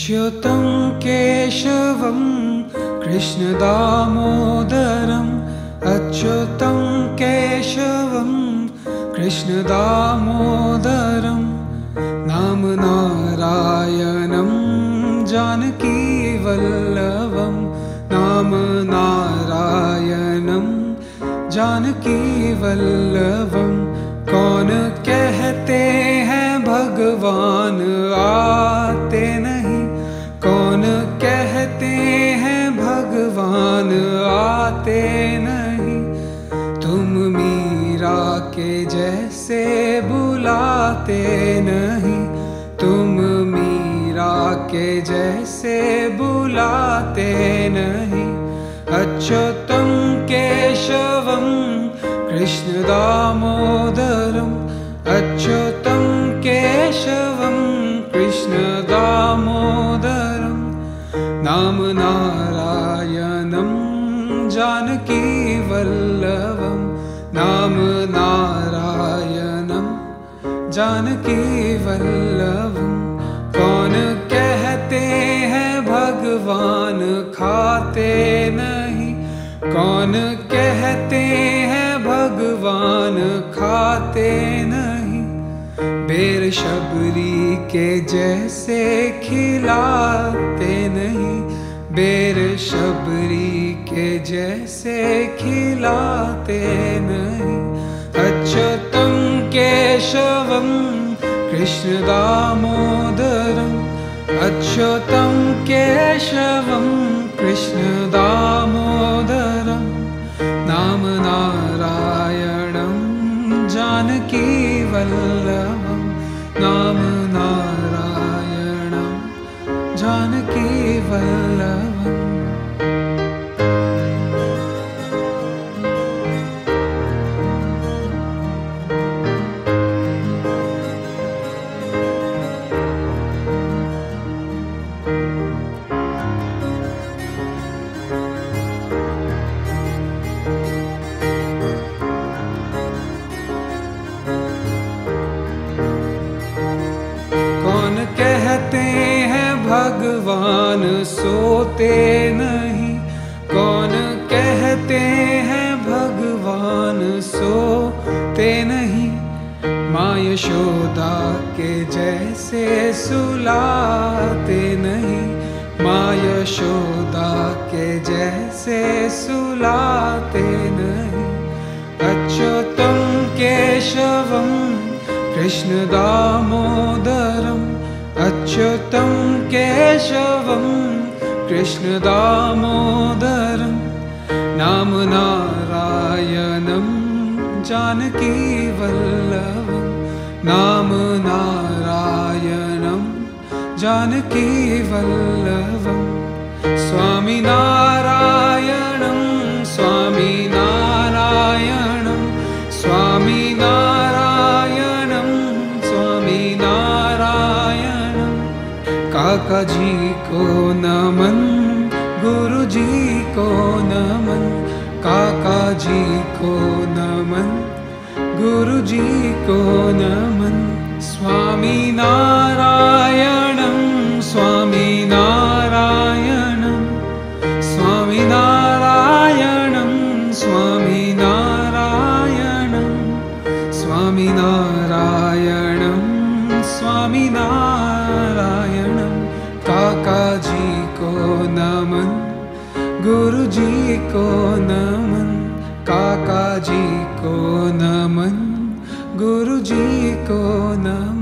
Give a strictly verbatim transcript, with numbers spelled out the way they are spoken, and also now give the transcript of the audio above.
अच्युतं केशवं कृष्णदामोदरम् अच्युतं केशवं कृष्णदामोदरं नाम नारायणं जानकीवल्लभं नाम नारायणं जानकीवल्लभं। कौन कहते हैं भगवान आते नहीं, कौन कहते हैं भगवान आते नहीं। तुम मीरा के जैसे बुलाते नहीं, तुम मीरा के जैसे बुलाते नहीं। अच्युतं केशवं कृष्णदामोदरम् अच्युतं केशवं कृष्णदामोदरं नाम नारायणं जानकीवल्लभं नाम नारायणं जानकीवल्लभं। कौन कहते हैं भगवान खाते नहीं, कौन कहते हैं भगवान खाते नहीं। बेर शबरी के जैसे खिलाते नहीं, बेर शबरी के जैसे खिलाते नहीं। अच्युतं केशवं कृष्णदामोदरम् अच्युतं केशवं कृष्णदामोदरं नाम नारायणं जानकीवल्लभं नाम नारायणं जानकीवल्लभम्। कौन कहते हैं भगवान सोते नहीं, कौन कहते हैं भगवान सोते नहीं। माँ यशोदा के जैसे सुलाते नहीं, माँ यशोदा के जैसे सुलाते नहीं। अच्युतं केशवं कृष्णदामोदरम् अच्युतं केशवं कृष्णदामोदरं नाम नारायणं जानकीवल्लभं नाम नारायणं जानकीवल्लभं। स्वामी नारायणं स्वामी नारायणं स्वामी नारायणं स्वामी नारायणं। काका जी को नमन गुरु जी को नमन, काका जी को नमन गुरु जी को नमन। स्वामी नारायणं स्वामी नारायणं स्वामी नारायणं स्वामी नारायणं स्वामी नारायणं स्वामी नारायणं। काका जी को नमन गुरु जी को नमन, काका जी को नमन गुरु जी को नमन।